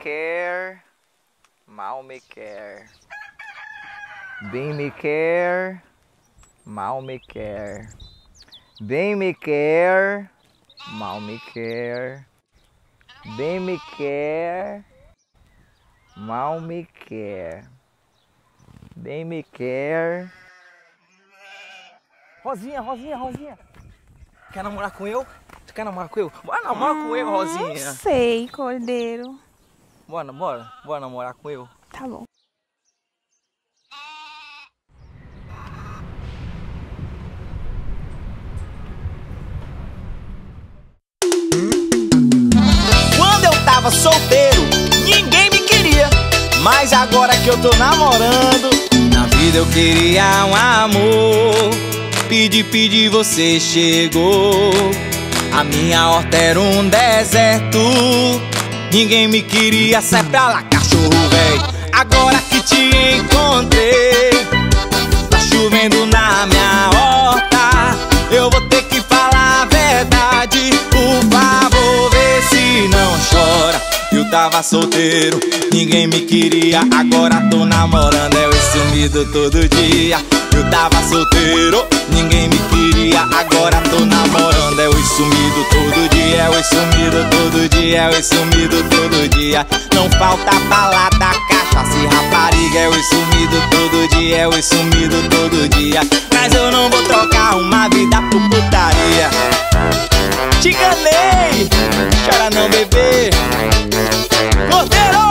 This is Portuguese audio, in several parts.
quer, mal me quer. Bem me quer, mal me quer. Bem me quer, mal me quer. Bem me quer, mal me quer. Bem me quer. Rosinha, Rosinha, Rosinha. Quer namorar com eu? Tu quer namorar com eu? Bora namorar com eu, Rosinha. Não sei, Cordeiro. Bora namorar com eu. Tá bom. Quando eu tava solteiro, ninguém me queria. Mas agora que eu tô namorando, na vida eu queria um amor. Pedi, você chegou. A minha horta era um deserto. Ninguém me queria, sai pra lá, cachorro véi. Agora que te encontrei, tá chovendo na minha horta. Eu vou ter que falar a verdade. Por favor, vê se não chora. Eu tava solteiro, ninguém me queria. Agora tô namorando, é o sumido todo dia. Eu tava solteiro, ninguém me queria. Agora tô namorando, é o sumido todo dia. É o sumido todo dia, é o sumido todo dia. Não falta balada, cachaça e rapariga. É o sumido todo dia, é o sumido todo dia. Mas eu não vou trocar uma vida por putaria. Te enganei, chora não, bebê. Cordeiro!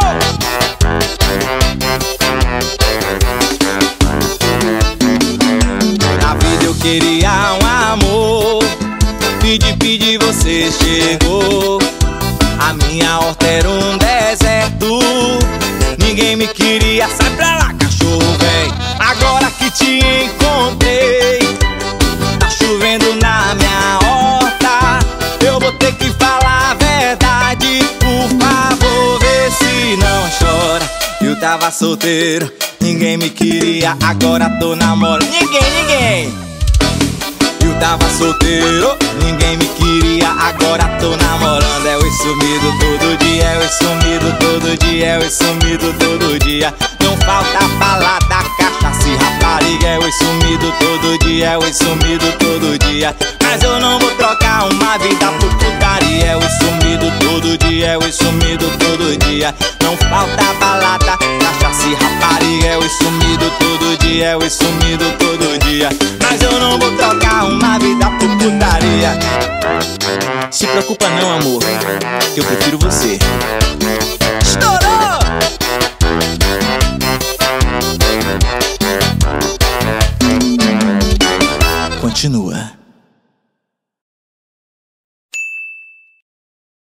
Na vida eu queria um amor. Pedi, você chegou. A minha horta era um deserto. Ninguém me queria, sai pra lá, cachorro véi. Agora que te encontrei, tá chovendo na minha horta. Eu vou ter que falar a verdade. Por favor, vê se não chora. Eu tava solteiro, ninguém me queria. Agora tô namorando, ninguém. Eu tava solteiro, ninguém me queria. Agora tô namorando, é o sumido todo dia. É o sumido todo dia, é o sumido todo dia. Não falta balada, cachaça e rapariga. É o sumido todo dia, é o sumido todo dia. Mas eu não vou trocar uma vida por putaria. É o sumido todo dia, é o sumido todo dia. Não falta balada, cachaça e rapariga. É o sumido todo dia, é o sumido todo dia. Mas eu não vou trocar uma vida por putaria. Se preocupa não, amor, que eu prefiro você. Estourou! Continua.